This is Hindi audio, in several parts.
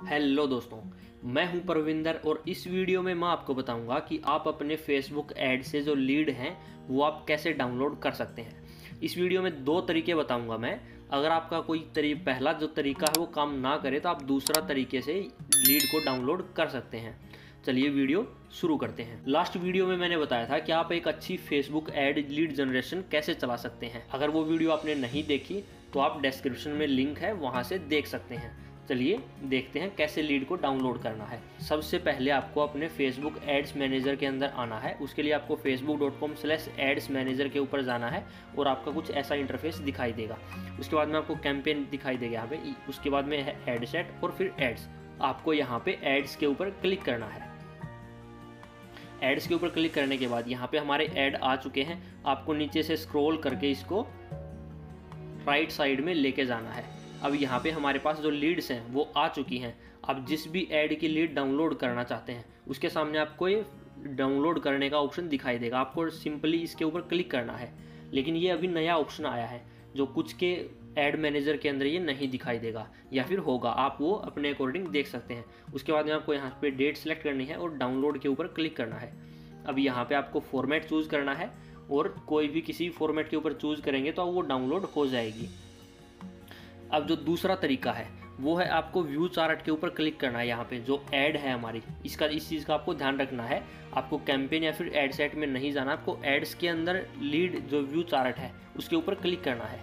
हेलो दोस्तों, मैं हूं परविंदर और इस वीडियो में मैं आपको बताऊंगा कि आप अपने फेसबुक ऐड से जो लीड हैं वो आप कैसे डाउनलोड कर सकते हैं। इस वीडियो में दो तरीके बताऊंगा मैं। अगर आपका कोई पहला जो तरीका है वो काम ना करे तो आप दूसरा तरीके से लीड को डाउनलोड कर सकते हैं। चलिए वीडियो शुरू करते हैं। लास्ट वीडियो में मैंने बताया था कि आप एक अच्छी फेसबुक ऐड लीड जनरेशन कैसे चला सकते हैं। अगर वो वीडियो आपने नहीं देखी तो आप डिस्क्रिप्शन में लिंक है, वहां से देख सकते हैं। चलिए देखते हैं कैसे लीड को डाउनलोड करना है। सबसे पहले आपको अपने फेसबुक एड्स मैनेजर के अंदर आना है। उसके लिए आपको facebook.com/ads मैनेजर के ऊपर जाना है और आपका कुछ ऐसा इंटरफेस दिखाई देगा। उसके बाद में आपको कैंपेन दिखाई देगा यहाँ पे, उसके बाद में है एड सेट और फिर एड्स। आपको यहाँ पे एड्स के ऊपर क्लिक करना है। एड्स के ऊपर क्लिक करने के बाद यहाँ पे हमारे ऐड आ चुके हैं। आपको नीचे से स्क्रॉल करके इसको राइट साइड में लेके जाना है। अब यहाँ पे हमारे पास जो लीड्स हैं वो आ चुकी हैं। आप जिस भी ऐड की लीड डाउनलोड करना चाहते हैं उसके सामने आपको ये डाउनलोड करने का ऑप्शन दिखाई देगा। आपको सिंपली इसके ऊपर क्लिक करना है। लेकिन ये अभी नया ऑप्शन आया है जो कुछ के ऐड मैनेजर के अंदर ये नहीं दिखाई देगा, या फिर होगा, आप वो अपने अकॉर्डिंग देख सकते हैं। उसके बाद में आपको यहाँ पे डेट सेलेक्ट करनी है और डाउनलोड के ऊपर क्लिक करना है। अब यहाँ पे आपको फॉर्मेट चूज़ करना है और कोई भी किसी फॉर्मेट के ऊपर चूज़ करेंगे तो वो डाउनलोड हो जाएगी। अब जो दूसरा तरीका है वो है आपको व्यू चार्ट के ऊपर क्लिक करना है। यहाँ पे जो ऐड है हमारी, इस चीज़ का आपको ध्यान रखना है। आपको कैंपेन या फिर एड सेट में नहीं जाना, आपको एड्स के अंदर लीड जो व्यू चार्ट है उसके ऊपर क्लिक करना है।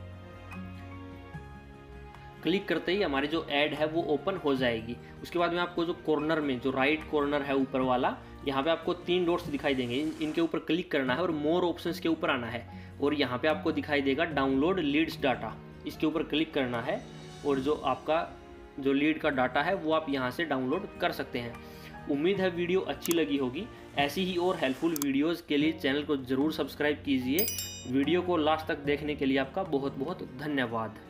क्लिक करते ही हमारी जो ऐड है वो ओपन हो जाएगी। उसके बाद में आपको जो कॉर्नर में जो राइट कॉर्नर है ऊपर वाला, यहाँ पे आपको 3 डॉट्स दिखाई देंगे। इनके ऊपर क्लिक करना है और मोर ऑप्शंस के ऊपर आना है और यहाँ पे आपको दिखाई देगा डाउनलोड लीड्स डाटा। इसके ऊपर क्लिक करना है और जो आपका जो लीड का डाटा है वो आप यहाँ से डाउनलोड कर सकते हैं। उम्मीद है वीडियो अच्छी लगी होगी। ऐसी ही और हेल्पफुल वीडियोस के लिए चैनल को ज़रूर सब्सक्राइब कीजिए। वीडियो को लास्ट तक देखने के लिए आपका बहुत बहुत धन्यवाद।